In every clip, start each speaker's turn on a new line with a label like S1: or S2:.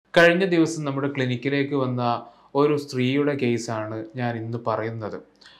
S1: കഴിഞ്ഞ ദിവസം നമ്മുടെ ക്ലിനിക്കിലേക്ക് വന്ന ഒരു സ്ത്രീയുടെ കേസാണ് ഞാൻ ഇന്ന് പറയുന്നത്.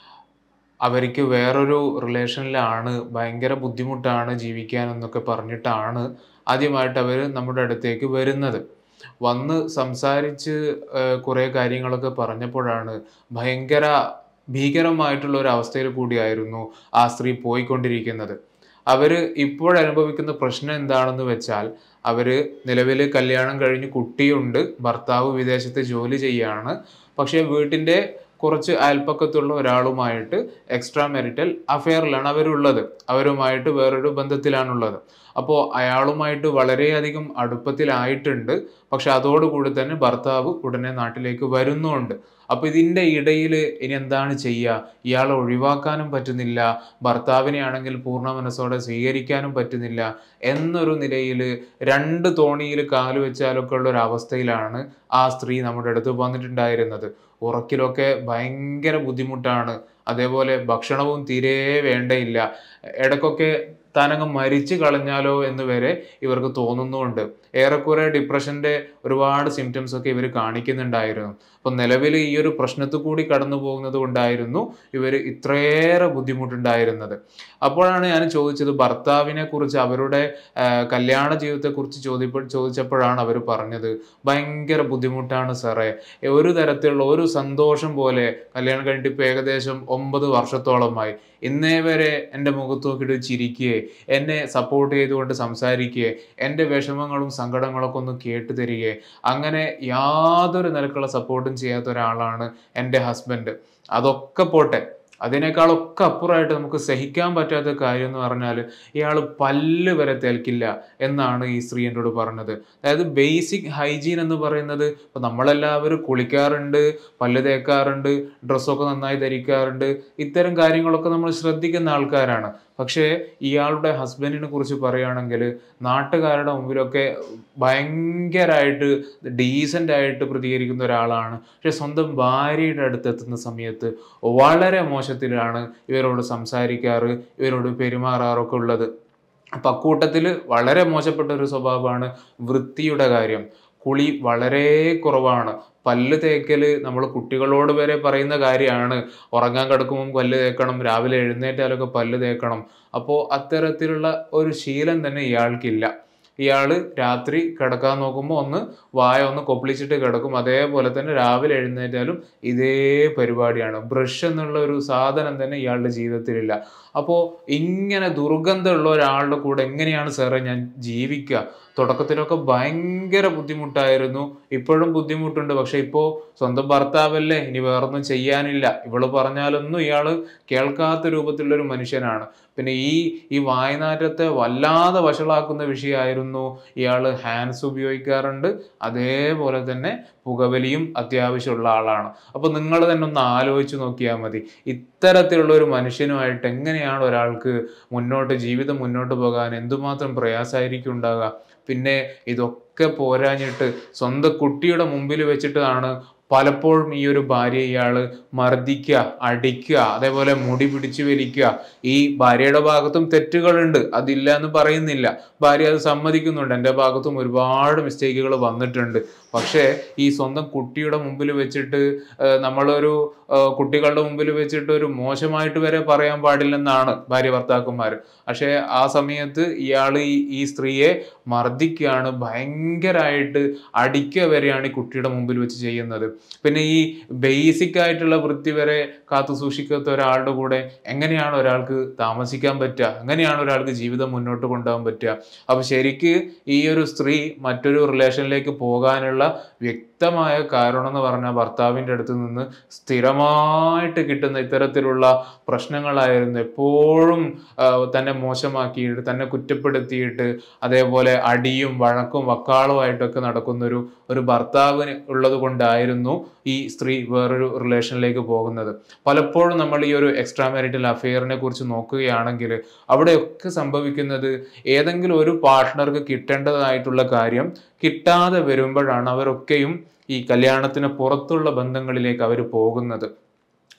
S1: അവർക്ക് വേറൊരു റിലേഷനിലാണ്, ഭയങ്കര ബുദ്ധിമുട്ടാണ് ജീവിക്കാനെന്നൊക്കെ പറഞ്ഞിട്ടാണ് ആദ്യമായിട്ട് അവർ നമ്മുടെ അടുത്തേക്ക് വരുന്നത്. വന്ന് സംസാരിച്ച് കുറേ കാര്യങ്ങളൊക്കെ പറഞ്ഞപ്പോഴാണ് ഭയങ്കര ഭീകരമായിട്ടുള്ള ഒരു അവസ്ഥയിൽ കൂടിയായിരുന്നു ആ സ്ത്രീ പോയിക്കൊണ്ടിരിക്കുന്നത്. അവര് ഇപ്പോഴനുഭവിക്കുന്ന പ്രശ്നം എന്താണെന്ന് വെച്ചാൽ, അവര് നിലവില് കല്യാണം കഴിഞ്ഞ് കുട്ടിയുണ്ട്. ഭർത്താവ് വിദേശത്ത് ജോലി ചെയ്യാണ്. പക്ഷേ വീട്ടിന്റെ കുറച്ച് അയൽപക്കത്തുള്ള ഒരാളുമായിട്ട് എക്സ്ട്രാ മാരിറ്റൽ അഫെയറിലാണ് അവരുള്ളത്. അവരുമായിട്ട് വേറൊരു ബന്ധത്തിലാണുള്ളത്. അപ്പോൾ അയാളുമായിട്ട് വളരെയധികം അടുപ്പത്തിലായിട്ടുണ്ട്. പക്ഷെ അതോടുകൂടി തന്നെ ഭർത്താവ് ഉടനെ നാട്ടിലേക്ക് വരുന്നുമുണ്ട്. അപ്പൊ ഇതിന്റെ ഇടയില് ഇനി എന്താണ് ചെയ്യുക? ഇയാളെ ഒഴിവാക്കാനും പറ്റുന്നില്ല. ഭർത്താവിനെ ആണെങ്കിൽ പൂർണ്ണ മനസ്സോടെ സ്വീകരിക്കാനും പറ്റുന്നില്ല. എന്നൊരു നിലയില് 2 തോണിയിൽ കാല് വെച്ചാലൊക്കെ ഉള്ള ഒരു അവസ്ഥയിലാണ് ആ സ്ത്രീ നമ്മുടെ അടുത്ത് വന്നിട്ടുണ്ടായിരുന്നത്. ഉറക്കിലൊക്കെ ഭയങ്കര ബുദ്ധിമുട്ടാണ്. അതേപോലെ ഭക്ഷണവും തീരെ വേണ്ടയില്ല. ഇടയ്ക്കൊക്കെ താനങ്ങ് മരിച്ചു കളഞ്ഞാലോ എന്ന് വരെ ഇവർക്ക് തോന്നുന്നുമുണ്ട്. ഏറെക്കുറെ ഡിപ്രഷന്റെ ഒരുപാട് സിംറ്റംസ് ഒക്കെ ഇവർ കാണിക്കുന്നുണ്ടായിരുന്നു. അപ്പൊ നിലവിൽ ഈ ഒരു പ്രശ്നത്തിൽ കൂടി കടന്നു പോകുന്നത് കൊണ്ടായിരുന്നു ഇവർ ഇത്രയേറെ ബുദ്ധിമുട്ടുണ്ടായിരുന്നത്. അപ്പോഴാണ് ഞാൻ ചോദിച്ചത്, ഭർത്താവിനെ കുറിച്ച്, അവരുടെ കല്യാണ ജീവിതത്തെ കുറിച്ച് ചോദിച്ചപ്പോഴാണ് അവർ പറഞ്ഞത്, ഭയങ്കര ബുദ്ധിമുട്ടാണ് സാറേ. ഒരു തരത്തിലുള്ള ഒരു സന്തോഷം പോലെ, കല്യാണം കഴിഞ്ഞിട്ട് ഇപ്പൊ ഏകദേശം 9 വർഷത്തോളമായി, ഇന്നേ വരെ എൻ്റെ മുഖത്ത് നോക്കിയിട്ട് ചിരിക്കുകയെ, എന്നെ സപ്പോർട്ട് ചെയ്തുകൊണ്ട് സംസാരിക്കുകയെ, എൻ്റെ വിഷമങ്ങളും സങ്കടങ്ങളൊക്കെ ഒന്ന് കേട്ടു തരികയെ, അങ്ങനെ യാതൊരു നിലക്കുള്ള സപ്പോർട്ടും ചെയ്യാത്ത ഒരാളാണ് എൻ്റെ ഹസ്ബൻഡ്. അതൊക്കെ പോട്ടെ, അതിനേക്കാളൊക്കെ അപ്പുറമായിട്ട് നമുക്ക് സഹിക്കാൻ പറ്റാത്ത കാര്യം എന്ന് പറഞ്ഞാൽ, ഇയാൾ പല്ല് വരെ തേൽക്കില്ല എന്നാണ് ഈ സ്ത്രീ എന്നോട് പറഞ്ഞത്. അതായത് ബേസിക് ഹൈജീൻ എന്ന് പറയുന്നത്, ഇപ്പൊ നമ്മളെല്ലാവരും കുളിക്കാറുണ്ട്, പല്ല് തേക്കാറുണ്ട്, ഡ്രസ്സൊക്കെ നന്നായി ധരിക്കാറുണ്ട്, ഇത്തരം കാര്യങ്ങളൊക്കെ നമ്മൾ ശ്രദ്ധിക്കുന്ന ആൾക്കാരാണ്. പക്ഷേ ഇയാളുടെ ഹസ്ബൻഡിനെ കുറിച്ച് പറയുകയാണെങ്കിൽ, നാട്ടുകാരുടെ മുമ്പിലൊക്കെ ഭയങ്കരമായിട്ട് ഡീസൻ്റ് ആയിട്ട് പ്രതികരിക്കുന്ന ഒരാളാണ്. പക്ഷെ സ്വന്തം ഭാര്യയുടെ അടുത്തെത്തുന്ന സമയത്ത് വളരെ മോശത്തിലാണ് ഇവരോട് സംസാരിക്കാറ്, ഇവരോട് പെരുമാറാറൊക്കെ ഉള്ളത്. അപ്പൊ അക്കൂട്ടത്തിൽ വളരെ മോശപ്പെട്ട ഒരു സ്വഭാവമാണ് വൃത്തിയുടെ കാര്യം. കുളി വളരെ കുറവാണ്. പല്ല് തേക്കല് നമ്മൾ കുട്ടികളോട് വരെ പറയുന്ന കാര്യമാണ്. ഉറങ്ങാൻ കിടക്കുമ്പോൾ പല്ല് തേക്കണം, രാവിലെ എഴുന്നേറ്റാലൊക്കെ പല്ല് തേക്കണം. അപ്പോൾ അത്തരത്തിലുള്ള ഒരു ശീലം തന്നെ ഇയാൾക്കില്ല. ഇയാള് രാത്രി കിടക്കാൻ നോക്കുമ്പോൾ ഒന്ന് കൊപ്പിളിച്ചിട്ട് കിടക്കും. അതേപോലെ തന്നെ രാവിലെ എഴുന്നേറ്റാലും ഇതേ പരിപാടിയാണ്. ബ്രഷ് എന്നുള്ള ഒരു സാധനം തന്നെ ഇയാളുടെ ജീവിതത്തിലില്ല. അപ്പോൾ ഇങ്ങനെ ദുർഗന്ധമുള്ള ഒരാളുടെ കൂടെ എങ്ങനെയാണ് സാറേ ഞാൻ ജീവിക്കുക? തുടക്കത്തിലൊക്കെ ഭയങ്കര ബുദ്ധിമുട്ടായിരുന്നു. ഇപ്പോഴും ബുദ്ധിമുട്ടുണ്ട്. പക്ഷെ ഇപ്പോൾ സ്വന്തം ഭർത്താവല്ലേ, ഇനി വേറൊന്നും ചെയ്യാനില്ല. ഇവള് പറഞ്ഞാലൊന്നും ഇയാള് കേൾക്കാത്ത രൂപത്തിലുള്ള ഒരു മനുഷ്യനാണ്. പിന്നെ ഈ വായ്നാറ്റത്തെ വല്ലാതെ വഷളാക്കുന്ന വിഷയമായിരുന്നു, ഇയാള് ഹാൻഡ്സ് ഉപയോഗിക്കാറുണ്ട്, അതേപോലെ തന്നെ പുകവലിയും അത്യാവശ്യമുള്ള ആളാണ്. അപ്പൊ നിങ്ങൾ തന്നെ ഒന്ന് ആലോചിച്ച് നോക്കിയാൽ മതി, ഇത്തരത്തിലുള്ള ഒരു മനുഷ്യനുമായിട്ട് എങ്ങനെയാണ് ഒരാൾക്ക് ജീവിതം മുന്നോട്ട് പോകാൻ എന്തുമാത്രം പ്രയാസമായിരിക്കും ഉണ്ടാകുക. പിന്നെ ഇതൊക്കെ പോരാഞ്ഞിട്ട് സ്വന്തം കുട്ടിയുടെ മുമ്പിൽ വെച്ചിട്ടാണ് പലപ്പോഴും ഈ ഒരു ഭാര്യയെ ഇയാള് മർദ്ദിക്കുക, അടിക്കുക, അതേപോലെ മുടി പിടിച്ചു വലിക്കുക. ഈ ഭാര്യയുടെ ഭാഗത്തും തെറ്റുകളുണ്ട്, അതില്ല എന്ന് പറയുന്നില്ല. ഭാര്യ അത് സമ്മതിക്കുന്നുണ്ട്, എൻ്റെ ഭാഗത്തും ഒരുപാട് മിസ്റ്റേക്കുകൾ വന്നിട്ടുണ്ട്. പക്ഷേ ഈ സ്വന്തം കുട്ടിയുടെ മുമ്പിൽ വെച്ചിട്ട് നമ്മളൊരു കുട്ടികളുടെ മുമ്പിൽ വെച്ചിട്ട് ഒരു മോശമായിട്ട് വരെ പറയാൻ പാടില്ലെന്നാണ് ഭാര്യ ഭർത്താക്കന്മാർ. പക്ഷേ ആ സമയത്ത് ഇയാൾ ഈ സ്ത്രീയെ മർദ്ദിക്കുകയാണ്, ഭയങ്കരമായിട്ട് അടിക്കുക വരെയാണ് ഈ കുട്ടിയുടെ മുമ്പിൽ വെച്ച് ചെയ്യുന്നത്. പിന്നെ ഈ ബേസിക് ആയിട്ടുള്ള വൃത്തി വരെ കാത്തു സൂക്ഷിക്കാത്ത ഒരാളുടെ കൂടെ എങ്ങനെയാണ് ഒരാൾക്ക് താമസിക്കാൻ പറ്റുക? എങ്ങനെയാണ് ഒരാൾക്ക് ജീവിതം മുന്നോട്ട് കൊണ്ടുപോകാൻ പറ്റുക? അപ്പൊ ശരിക്ക് ഈ ഒരു സ്ത്രീ മറ്റൊരു റിലേഷനിലേക്ക് പോകാനുള്ള വ്യക്തമായ കാരണം എന്ന് പറഞ്ഞാൽ, ഭർത്താവിൻ്റെ അടുത്ത് നിന്ന് സ്ഥിരമായിട്ട് കിട്ടുന്ന ഇത്തരത്തിലുള്ള പ്രശ്നങ്ങളായിരുന്നു. എപ്പോഴും തന്നെ മോശമാക്കിയിട്ട്, തന്നെ കുറ്റപ്പെടുത്തിയിട്ട്, അതേപോലെ അടിയും വഴക്കും വക്കാളുമായിട്ടൊക്കെ നടക്കുന്ന ഒരു ഭർത്താവിന് ഉള്ളത് കൊണ്ടായിരുന്നു ഈ സ്ത്രീ വേറൊരു റിലേഷനിലേക്ക് പോകുന്നത്. പലപ്പോഴും നമ്മൾ ഈ ഒരു എക്സ്ട്രാ മാരിറ്റൽ അഫെയറിനെ കുറിച്ച് നോക്കുകയാണെങ്കിൽ, അവിടെയൊക്കെ സംഭവിക്കുന്നത്, ഏതെങ്കിലും ഒരു പാർട്ട്ണർക്ക് കിട്ടേണ്ടതായിട്ടുള്ള കാര്യം കിട്ടാതെ വരുമ്പോഴാണ് അവരൊക്കെയും ഈ കല്യാണത്തിന് പുറത്തുള്ള ബന്ധങ്ങളിലേക്ക് അവർ പോകുന്നത്.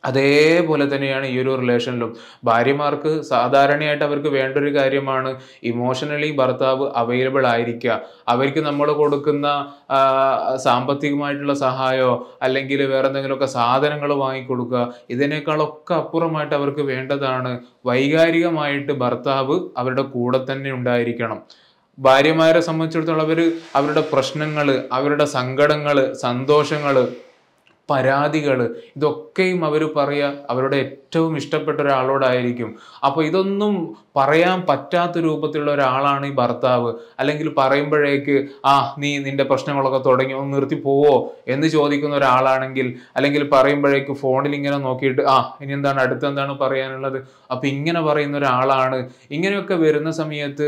S1: അതേപോലെ തന്നെയാണ് ഈ ഒരു റിലേഷനിലും. ഭാര്യമാർക്ക് സാധാരണയായിട്ട് അവർക്ക് വേണ്ട ഒരു കാര്യമാണ് ഇമോഷണലി ഭർത്താവ് അവൈലബിൾ ആയിരിക്കുക. അവർക്ക് നമ്മൾ കൊടുക്കുന്ന സാമ്പത്തികമായിട്ടുള്ള സഹായമോ അല്ലെങ്കിൽ വേറെ എന്തെങ്കിലുമൊക്കെ സാധനങ്ങൾ വാങ്ങിക്കൊടുക്കുക, ഇതിനേക്കാളൊക്കെ അപ്പുറമായിട്ട് അവർക്ക് വേണ്ടതാണ് വൈകാരികമായിട്ട് ഭർത്താവ് അവരുടെ കൂടെ തന്നെ ഉണ്ടായിരിക്കണം. ഭാര്യമാരെ സംബന്ധിച്ചിടത്തോളം അവരുടെ പ്രശ്നങ്ങള്, അവരുടെ സങ്കടങ്ങള്, സന്തോഷങ്ങള്, പരാതികള്, ഇതൊക്കെയും അവർ പറയുക അവരുടെ ഏറ്റവും ഇഷ്ടപ്പെട്ട ഒരാളോടായിരിക്കും. അപ്പോൾ ഇതൊന്നും പറയാൻ പറ്റാത്ത രൂപത്തിലുള്ള ഒരാളാണ് ഈ ഭർത്താവ്. അല്ലെങ്കിൽ പറയുമ്പോഴേക്ക് നീ നിന്റെ പ്രശ്നങ്ങളൊക്കെ തുടങ്ങി, ഒന്ന് നിർത്തി പോവോ എന്ന് ചോദിക്കുന്ന ഒരാളാണെങ്കിൽ, അല്ലെങ്കിൽ പറയുമ്പോഴേക്ക് ഫോണിൽ ഇങ്ങനെ നോക്കിയിട്ട് ഇനി എന്താണ് അടുത്തെന്താണ് പറയാനുള്ളത്, അപ്പൊ ഇങ്ങനെ പറയുന്ന ഒരാളാണ്. ഇങ്ങനെയൊക്കെ വരുന്ന സമയത്ത്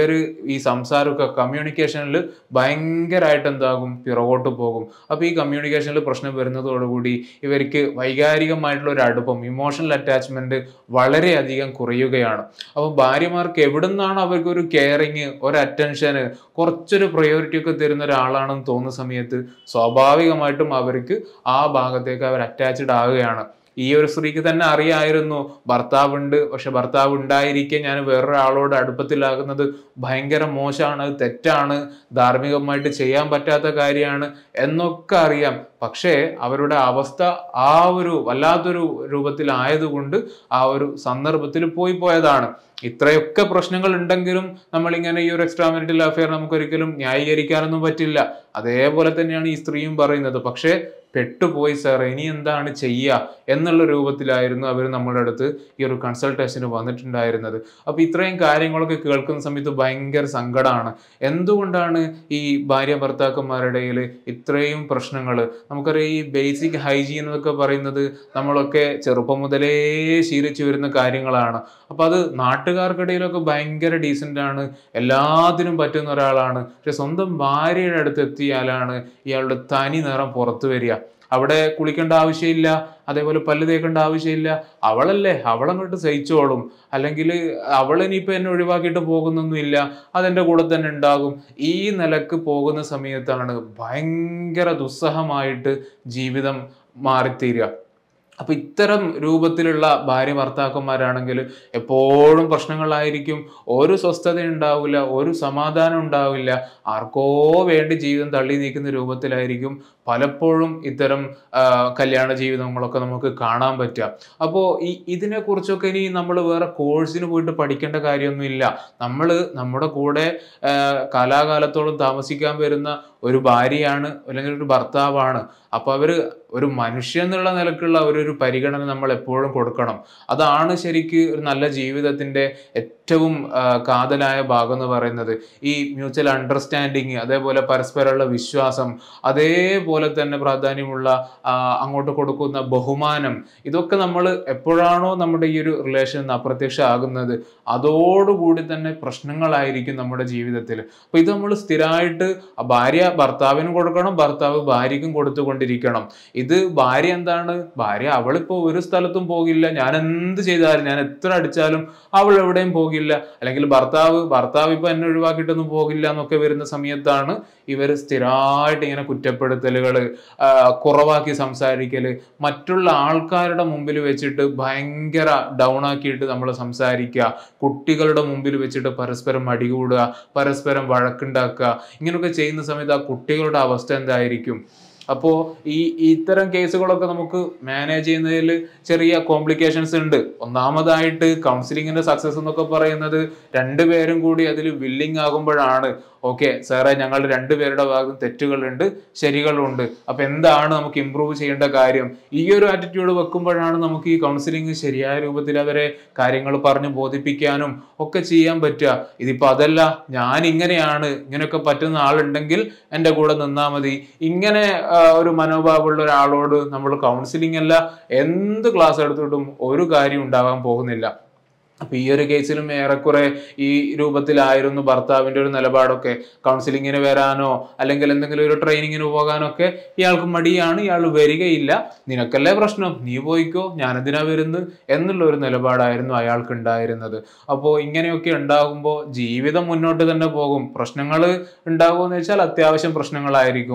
S1: ഈ സംസാരമൊക്കെ കമ്മ്യൂണിക്കേഷനിൽ ഭയങ്കരമായിട്ട് എന്താകും, പിറകോട്ട് പോകും. അപ്പൊ ഈ കമ്മ്യൂണിക്കേഷനിൽ പ്രശ്നം വരുന്നതോടുകൂടി ഇവർക്ക് വൈകാരികമായിട്ടുള്ള ഒരു അടുപ്പം, ഇമോഷണൽ അറ്റാച്ച്മെന്റ് വളരെയധികം കുറയുകയാണ്. അപ്പോൾ ഭാര്യമാർക്ക് എവിടുന്നാണ് അവർക്ക് ഒരു കെയറിങ്, ഒരു അറ്റൻഷന്, കുറച്ചൊരു പ്രയോറിറ്റി ഒക്കെ തരുന്ന ഒരാളാണെന്ന് തോന്നുന്ന സമയത്ത് സ്വാഭാവികമായിട്ടും അവർക്ക് ആ ഭാഗത്തേക്ക് അവർ അറ്റാച്ച്ഡ് ആവുകയാണ്. ഈ ഒരു സ്ത്രീക്ക് തന്നെ അറിയായിരുന്നു ഭർത്താവുണ്ട്, പക്ഷെ ഭർത്താവ് ഉണ്ടായിരിക്കെ ഞാൻ വേറൊരാളോട് അടുപ്പത്തിലാകുന്നത് ഭയങ്കര മോശമാണ്, അത് തെറ്റാണ്, ധാർമ്മികമായിട്ട് ചെയ്യാൻ പറ്റാത്ത കാര്യമാണ് എന്നൊക്കെ അറിയാം. പക്ഷേ അവരുടെ അവസ്ഥ ആ ഒരു വല്ലാത്തൊരു രൂപത്തിലായതുകൊണ്ട് ആ ഒരു സന്ദർഭത്തിൽ പോയതാണ്. ഇത്രയൊക്കെ പ്രശ്നങ്ങൾ ഉണ്ടെങ്കിലും നമ്മളിങ്ങനെ ഈ ഒരു എക്സ്ട്രാ മാരിറ്റൽ അഫെയർ നമുക്കൊരിക്കലും ന്യായീകരിക്കാനൊന്നും പറ്റില്ല. അതേപോലെ തന്നെയാണ് ഈ സ്ത്രീയും പറയുന്നത്. പക്ഷേ പെട്ടുപോയി സാർ, ഇനി എന്താണ് ചെയ്യുക എന്നുള്ള രൂപത്തിലായിരുന്നു അവർ നമ്മുടെ അടുത്ത് ഈ ഒരു കൺസൾട്ടേഷന് വന്നിട്ടുണ്ടായിരുന്നത്. അപ്പൊ ഇത്രയും കാര്യങ്ങളൊക്കെ കേൾക്കുന്ന സമയത്ത് ഭയങ്കര സങ്കടമാണ്. എന്തുകൊണ്ടാണ് ഈ ഭാര്യ ഭർത്താക്കന്മാരുടെ ഇടയിൽ ഇത്രയും പ്രശ്നങ്ങൾ? നമുക്കറിയാം, ഈ ബേസിക് ഹൈജീൻ എന്നൊക്കെ പറയുന്നത് നമ്മളൊക്കെ ചെറുപ്പം മുതലേ ശീലിച്ചു വരുന്ന കാര്യങ്ങളാണ്. അപ്പൊ അത് നാട്ടുകാർക്കിടയിലൊക്കെ ഭയങ്കര ഡീസന്റ് ആണ്, എല്ലാത്തിനും പറ്റുന്ന ഒരാളാണ്. പക്ഷെ സ്വന്തം ഭാര്യയുടെ അടുത്ത് എത്തിയാലാണ് ഇയാളുടെ തനി നിറം പുറത്തു വരിക. അവിടെ കുളിക്കേണ്ട ആവശ്യമില്ല, അതേപോലെ പല്ല് തേക്കേണ്ട ആവശ്യമില്ല, അവളല്ലേ അവളങ്ങോട്ട് സഹിച്ചോളും, അല്ലെങ്കിൽ അവളിനിയിപ്പോൾ എന്നെ ഒഴിവാക്കിയിട്ട് പോകുന്നൊന്നുമില്ല, അതെൻ്റെ കൂടെ തന്നെ ഉണ്ടാകും. ഈ നിലക്ക് പോകുന്ന സമയത്താണ് ഭയങ്കര ദുസ്സഹമായിട്ട് ജീവിതം മാറിത്തീരുക. അപ്പൊ ഇത്തരം രൂപത്തിലുള്ള ഭാര്യ ഭർത്താക്കന്മാരാണെങ്കിൽ എപ്പോഴും പ്രശ്നങ്ങളായിരിക്കും, ഒരു സ്വസ്ഥത ഉണ്ടാവില്ല, ഒരു സമാധാനം ഉണ്ടാവില്ല, ആർക്കോ വേണ്ടി ജീവിതം തള്ളി നീക്കുന്ന രൂപത്തിലായിരിക്കും പലപ്പോഴും ഇത്തരം കല്യാണ ജീവിതങ്ങളൊക്കെ നമുക്ക് കാണാൻ പറ്റുക. അപ്പോൾ ഇതിനെ കുറിച്ചൊക്കെ ഇനി നമ്മൾ വേറെ കോഴ്സിന് പോയിട്ട് പഠിക്കേണ്ട കാര്യമൊന്നുമില്ല. നമ്മുടെ കൂടെ കാലാകാലത്തോളം താമസിക്കാൻ വരുന്ന ഒരു ഭാര്യയാണ്, അല്ലെങ്കിൽ ഒരു ഭർത്താവാണ്. അപ്പൊ ഒരു മനുഷ്യൻ എന്നുള്ള നിലക്കുള്ള ഒരു പരിഗണന നമ്മൾ എപ്പോഴും കൊടുക്കണം. അതാണ് ശരിക്ക് ഒരു നല്ല ജീവിതത്തിന്റെ ഏറ്റവും കാതലായ ഭാഗം എന്ന് പറയുന്നത്. ഈ മ്യൂച്വൽ അണ്ടർസ്റ്റാൻഡിങ്, അതേപോലെ പരസ്പരമുള്ള വിശ്വാസം, അതേപോലെ തന്നെ പ്രാധാന്യമുള്ള അങ്ങോട്ട് കൊടുക്കുന്ന ബഹുമാനം, ഇതൊക്കെ നമ്മൾ എപ്പോഴാണോ നമ്മുടെ ഈ ഒരു റിലേഷൻ അപ്രത്യക്ഷമാകുന്നത് അതോടുകൂടി തന്നെ പ്രശ്നങ്ങളായിരിക്കും നമ്മുടെ ജീവിതത്തിൽ. അപ്പൊ ഇത് നമ്മൾ സ്ഥിരമായിട്ട് ഭാര്യ ഭർത്താവിനും കൊടുക്കണം, ഭർത്താവ് ഭാര്യയ്ക്കും കൊടുത്തുകൊണ്ടിരിക്കണം. ഇത് ഭാര്യ അവളിപ്പോ ഒരു സ്ഥലത്തും പോകില്ല, ഞാൻ എന്ത് ചെയ്താലും, ഞാൻ എത്ര അടിച്ചാലും അവൾ എവിടെയും പോകില്ല, അല്ലെങ്കിൽ ഭർത്താവ് ഇപ്പൊ എന്നെ ഒഴിവാക്കിയിട്ടൊന്നും പോകില്ല എന്നൊക്കെ വരുന്ന സമയത്താണ് ഇവർ സ്ഥിരമായിട്ട് ഇങ്ങനെ കുറ്റപ്പെടുത്തലുകള്, കുറവാക്കി സംസാരിക്കല്, മറ്റുള്ള ആൾക്കാരുടെ മുമ്പിൽ വെച്ചിട്ട് ഭയങ്കര ഡൗൺ ആക്കിയിട്ട് നമ്മൾ സംസാരിക്കുക, കുട്ടികളുടെ മുമ്പിൽ വെച്ചിട്ട് പരസ്പരം അടികൂടുക, പരസ്പരം വഴക്കുണ്ടാക്കുക, ഇങ്ങനെയൊക്കെ ചെയ്യുന്ന സമയത്ത് ആ കുട്ടികളുടെ അവസ്ഥ എന്തായിരിക്കും? അപ്പോൾ ഇത്തരം കേസുകളൊക്കെ നമുക്ക് മാനേജ് ചെയ്യുന്നതിൽ ചെറിയ കോംപ്ലിക്കേഷൻസ് ഉണ്ട്. ഒന്നാമതായിട്ട് കൗൺസിലിങ്ങിന്റെ സക്സസ് എന്നൊക്കെ പറയുന്നത് രണ്ടുപേരും കൂടി അതിൽ വില്ലിങ് ആകുമ്പോഴാണ്. ഓക്കെ സാറേ, ഞങ്ങൾ രണ്ടുപേരുടെ ഭാഗം തെറ്റുകളുണ്ട്, ശരികളുണ്ട്, അപ്പൊ എന്താണ് നമുക്ക് ഇമ്പ്രൂവ് ചെയ്യേണ്ട കാര്യം? ഈ ഒരു ആറ്റിറ്റ്യൂഡ് വെക്കുമ്പോഴാണ് നമുക്ക് ഈ കൗൺസിലിംഗ് ശരിയായ രൂപത്തിൽ അവരെ കാര്യങ്ങൾ പറഞ്ഞു ബോധിപ്പിക്കാനും ഒക്കെ ചെയ്യാൻ പറ്റുക. ഇതിപ്പോ അതല്ല, ഞാൻ ഇങ്ങനെയാണ്, ഇങ്ങനെയൊക്കെ പറ്റുന്ന ആളുണ്ടെങ്കിൽ എൻ്റെ കൂടെ നിന്നാൽ മതി, ഇങ്ങനെ ഒരു മനോഭാവമുള്ള ഒരാളോട് നമ്മൾ കൗൺസിലിംഗ് അല്ല എന്ത് ക്ലാസ് എടുത്തിട്ടും ഒരു കാര്യം ഉണ്ടാകാൻ പോകുന്നില്ല. അപ്പൊ ഈ ഒരു കേസിലും ഏറെക്കുറെ ഈ രൂപത്തിലായിരുന്നു ഭർത്താവിന്റെ ഒരു നിലപാടൊക്കെ. കൗൺസിലിങ്ങിന് വരാനോ അല്ലെങ്കിൽ എന്തെങ്കിലും ഒരു ട്രെയിനിങ്ങിന് പോകാനോ ഒക്കെ ഇയാൾക്ക് മടിയാണ്, ഇയാൾ വരികയില്ല, നിനക്കല്ലേ പ്രശ്നം, നീ പോയിക്കോ, ഞാനെന്തിനാ വരുന്നത് എന്നുള്ള ഒരു നിലപാടായിരുന്നു അയാൾക്ക് ഉണ്ടായിരുന്നത്. അപ്പോൾ ഇങ്ങനെയൊക്കെ ഉണ്ടാകുമ്പോൾ ജീവിതം മുന്നോട്ട് തന്നെ പോകും. പ്രശ്നങ്ങൾ ഉണ്ടാകുമെന്ന് വെച്ചാൽ അത്യാവശ്യം പ്രശ്നങ്ങളായിരിക്കും.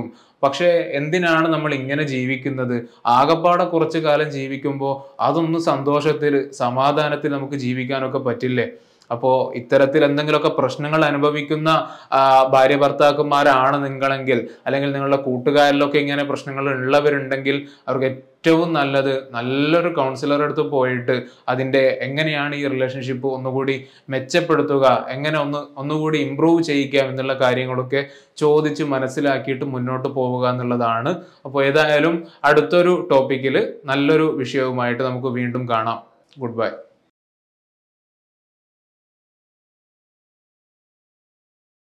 S1: പക്ഷേ എന്തിനാണ് നമ്മൾ ഇങ്ങനെ ജീവിക്കുന്നത്? ആകപ്പാടെ കുറച്ചു കാലം ജീവിക്കുമ്പോൾ അതൊന്ന് സന്തോഷത്തിൽ സമാധാനത്തിൽ നമുക്ക് ജീവിക്കാനൊക്കെ പറ്റില്ലേ? അപ്പോൾ ഇത്തരത്തിൽ എന്തെങ്കിലുമൊക്കെ പ്രശ്നങ്ങൾ അനുഭവിക്കുന്ന ഭാര്യ ഭർത്താക്കന്മാരാണ് നിങ്ങളെങ്കിൽ, അല്ലെങ്കിൽ നിങ്ങളുടെ കൂട്ടുകാരിലൊക്കെ ഇങ്ങനെ പ്രശ്നങ്ങൾ ഉള്ളവരുണ്ടെങ്കിൽ, അവർക്ക് ഏറ്റവും നല്ലത് നല്ലൊരു കൗൺസിലറുടെ അടുത്ത് പോയിട്ട് അതിൻ്റെ എങ്ങനെയാണ് ഈ റിലേഷൻഷിപ്പ് ഒന്നുകൂടി മെച്ചപ്പെടുത്തുക, എങ്ങനെ ഒന്നുകൂടി ഇമ്പ്രൂവ് ചെയ്യിക്കാം എന്നുള്ള കാര്യങ്ങളൊക്കെ ചോദിച്ച് മനസ്സിലാക്കിയിട്ട് മുന്നോട്ട് പോവുക എന്നുള്ളതാണ്. അപ്പോൾ ഏതായാലും അടുത്തൊരു ടോപ്പിക്കിൽ നല്ലൊരു വിഷയവുമായിട്ട് നമുക്ക് വീണ്ടും കാണാം. Good by.